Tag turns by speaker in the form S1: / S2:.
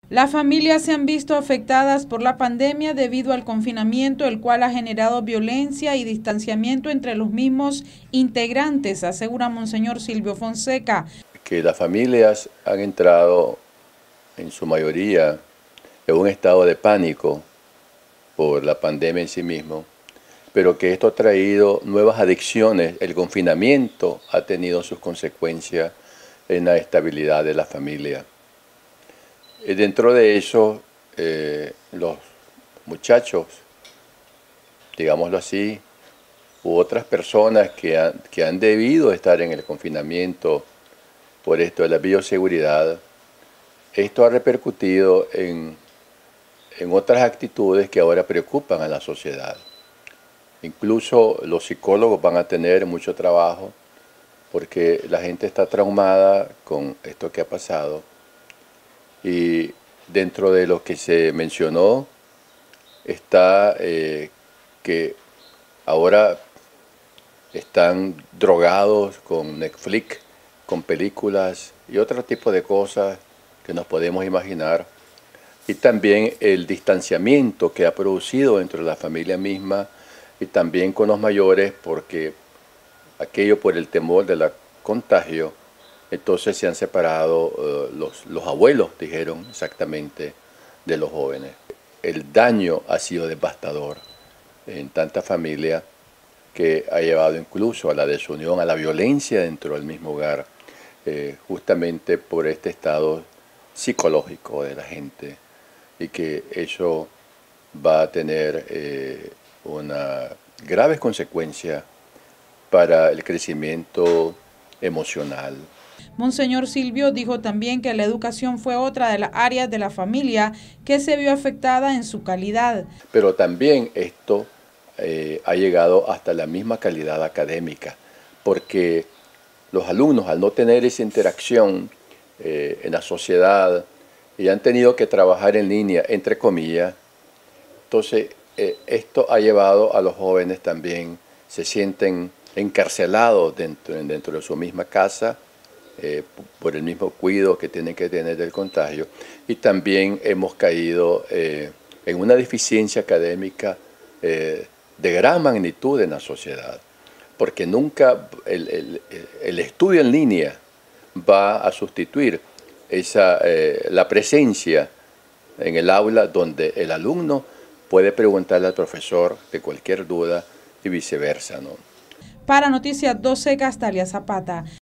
S1: Las familias se han visto afectadas por la pandemia debido al confinamiento, el cual ha generado violencia y distanciamiento entre los mismos integrantes, asegura Monseñor Silvio Fonseca.
S2: Que las familias han entrado en su mayoría en un estado de pánico por la pandemia en sí mismo, pero que esto ha traído nuevas adicciones. El confinamiento ha tenido sus consecuencias en la estabilidad de la familia. Dentro de eso, los muchachos, digámoslo así, u otras personas que han debido estar en el confinamiento por esto de la bioseguridad, esto ha repercutido en otras actitudes que ahora preocupan a la sociedad. Incluso los psicólogos van a tener mucho trabajo porque la gente está traumada con esto que ha pasado. Y dentro de lo que se mencionó está que ahora están drogados con Netflix, con películas y otro tipo de cosas que nos podemos imaginar. Y también el distanciamiento que ha producido dentro de la familia misma y también con los mayores, porque aquello por el temor del contagio, entonces se han separado los abuelos, dijeron exactamente, de los jóvenes. El daño ha sido devastador en tanta familia que ha llevado incluso a la desunión, a la violencia dentro del mismo hogar, justamente por este estado psicológico de la gente, y que eso va a tener una graves consecuencias para el crecimiento emocional.
S1: Monseñor Silvio dijo también que la educación fue otra de las áreas de la familia que se vio afectada en su calidad.
S2: Pero también esto ha llegado hasta la misma calidad académica, porque los alumnos, al no tener esa interacción en la sociedad y han tenido que trabajar en línea, entre comillas, entonces esto ha llevado a los jóvenes también, se sienten encarcelados dentro de su misma casa, por el mismo cuidado que tienen que tener del contagio, y también hemos caído en una deficiencia académica de gran magnitud en la sociedad, porque nunca el estudio en línea va a sustituir la presencia en el aula donde el alumno puede preguntarle al profesor de cualquier duda y viceversa, ¿no?
S1: Para Noticias 12, Castalia Zapata.